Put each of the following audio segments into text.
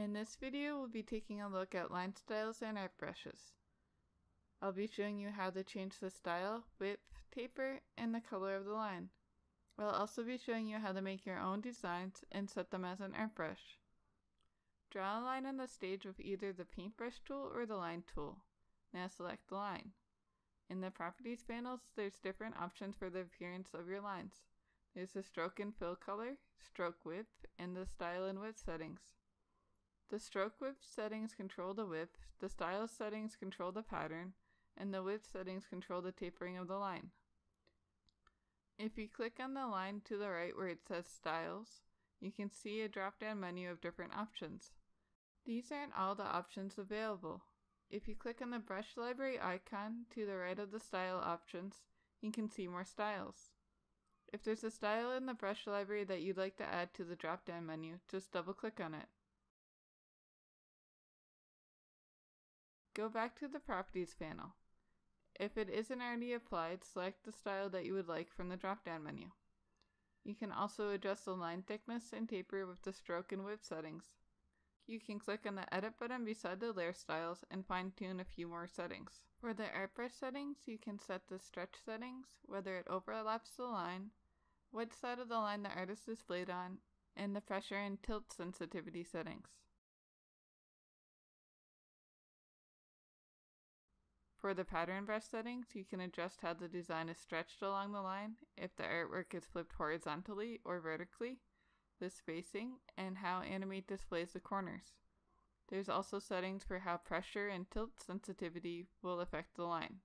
In this video, we'll be taking a look at line styles and art brushes. I'll be showing you how to change the style, width, taper, and the color of the line. I'll also be showing you how to make your own designs and set them as an art brush. Draw a line on the stage with either the paintbrush tool or the line tool. Now select the line. In the properties panels, there's different options for the appearance of your lines. There's the stroke and fill color, stroke width, and the style and width settings. The stroke width settings control the width, the style settings control the pattern, and the width settings control the tapering of the line. If you click on the line to the right where it says Styles, you can see a drop-down menu of different options. These aren't all the options available. If you click on the brush library icon to the right of the style options, you can see more styles. If there's a style in the brush library that you'd like to add to the drop-down menu, just double-click on it. Go back to the Properties panel. If it isn't already applied, select the style that you would like from the drop-down menu. You can also adjust the line thickness and taper with the stroke and width settings. You can click on the Edit button beside the layer styles and fine-tune a few more settings. For the art brush settings, you can set the stretch settings, whether it overlaps the line, what side of the line the artist is displayed on, and the pressure and tilt sensitivity settings. For the pattern brush settings, you can adjust how the design is stretched along the line, if the artwork is flipped horizontally or vertically, the spacing, and how Animate displays the corners. There's also settings for how pressure and tilt sensitivity will affect the line.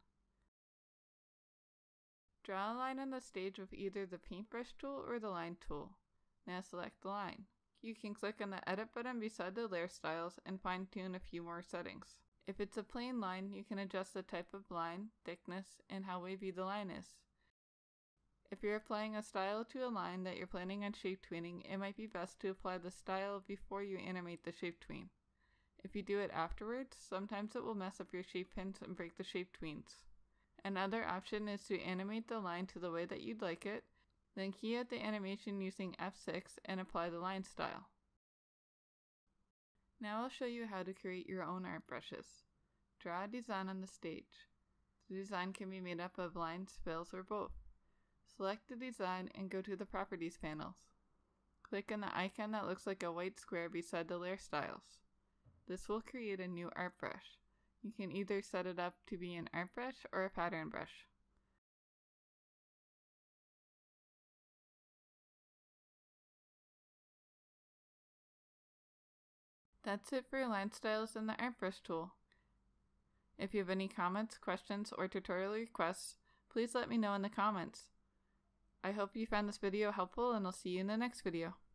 Draw a line on the stage with either the paintbrush tool or the line tool. Now select the line. You can click on the Edit button beside the layer styles and fine-tune a few more settings. If it's a plain line, you can adjust the type of line, thickness, and how wavy the line is. If you're applying a style to a line that you're planning on shape tweening, it might be best to apply the style before you animate the shape tween. If you do it afterwards, sometimes it will mess up your shape pins and break the shape tweens. Another option is to animate the line to the way that you'd like it, then key out the animation using F6 and apply the line style. Now I'll show you how to create your own art brushes. Draw a design on the stage. The design can be made up of lines, fills, or both. Select the design and go to the Properties panels. Click on the icon that looks like a white square beside the layer styles. This will create a new art brush. You can either set it up to be an art brush or a pattern brush. That's it for line styles and the art brush tool. If you have any comments, questions, or tutorial requests, please let me know in the comments. I hope you found this video helpful, and I'll see you in the next video.